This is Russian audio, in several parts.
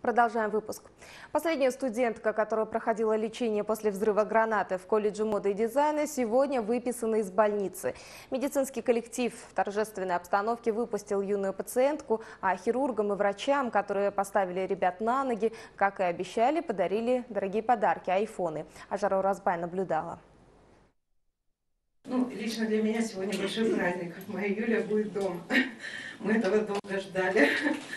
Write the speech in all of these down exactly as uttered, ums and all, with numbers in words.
Продолжаем выпуск. Последняя студентка, которая проходила лечение после взрыва гранаты в колледже моды и дизайна, сегодня выписана из больницы. Медицинский коллектив в торжественной обстановке выпустил юную пациентку, а хирургам и врачам, которые поставили ребят на ноги, как и обещали, подарили дорогие подарки – айфоны. Ажар Оразбай наблюдала. Ну, лично для меня сегодня большой праздник. Моя Юля будет дома. Мы этого долго ждали.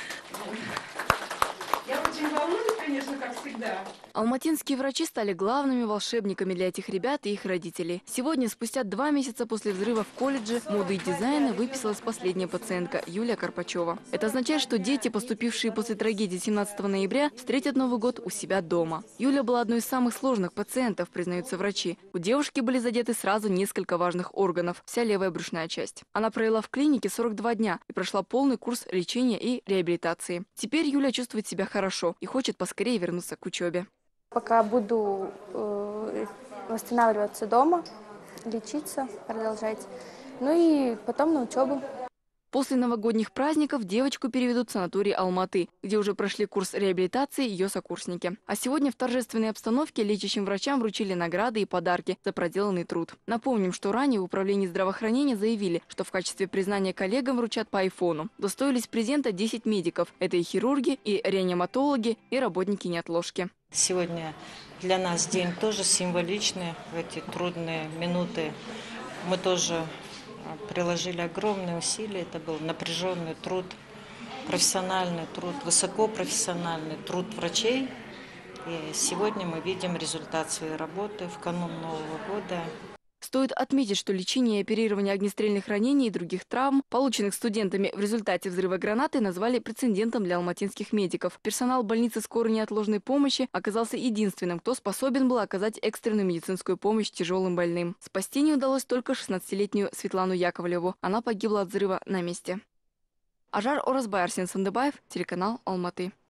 Я очень волнуюсь, конечно, как всегда. Алматинские врачи стали главными волшебниками для этих ребят и их родителей. Сегодня, спустя два месяца после взрыва в колледже моды и дизайна, выписалась последняя пациентка Юлия Карпачева. Это означает, что дети, поступившие после трагедии семнадцатого ноября, встретят Новый год у себя дома. Юля была одной из самых сложных пациентов, признаются врачи. У девушки были задеты сразу несколько важных органов – вся левая брюшная часть. Она провела в клинике сорок два дня и прошла полный курс лечения и реабилитации. Теперь Юля чувствует себя хорошо и хочет поскорее вернуться к учебе. Пока буду э, восстанавливаться дома, лечиться, продолжать. Ну и потом на учебу. После новогодних праздников девочку переведут в санаторий Алматы, где уже прошли курс реабилитации ее сокурсники. А сегодня в торжественной обстановке лечащим врачам вручили награды и подарки за проделанный труд. Напомним, что ранее в управлении здравоохранения заявили, что в качестве признания коллегам вручат по айфону. Достоились презента десять медиков. Это и хирурги, и реаниматологи, и работники неотложки. Сегодня для нас день тоже символичный. В эти трудные минуты мы тоже приложили огромные усилия. Это был напряженный труд, профессиональный труд, высокопрофессиональный труд врачей. И сегодня мы видим результат своей работы в канун Нового года. Стоит отметить, что лечение и оперирование огнестрельных ранений и других травм, полученных студентами в результате взрыва гранаты, назвали прецедентом для алматинских медиков. Персонал больницы скорой неотложной помощи оказался единственным, кто способен был оказать экстренную медицинскую помощь тяжелым больным. Спасти не удалось только шестнадцатилетнюю Светлану Яковлеву. Она погибла от взрыва на месте. Ажар Оразбай, Арсен Сандыбаев, телеканал Алматы.